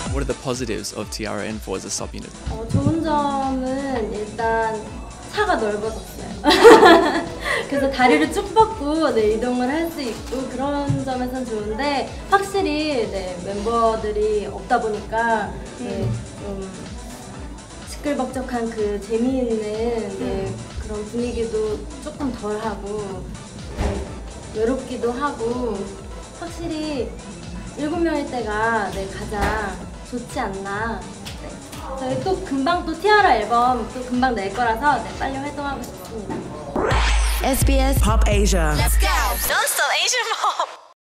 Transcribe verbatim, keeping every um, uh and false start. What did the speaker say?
What are the positives of T-ara N four as a subunit? 어, 좋은 점은 일단 차가 넓어졌어요. 그래서 다리를 쭉 뻗고 네, 이동을 할 수 있고 그런 점에선 좋은데 확실히 네, 멤버들이 없다 보니까 네, 좀 시끌벅적한 그 재미있는 네, 그런 분위기도 조금 덜하고 네, 외롭기도 하고 확실히 일곱 명일 때가 네, 가장 좋지 않나. 네. 저희 또 금방 또 티아라 앨범 또 금방 낼 거라서 네, 빨리 활동하고 싶습니다. S B S PopAsia. Let's go. Non-stop Asian Pop.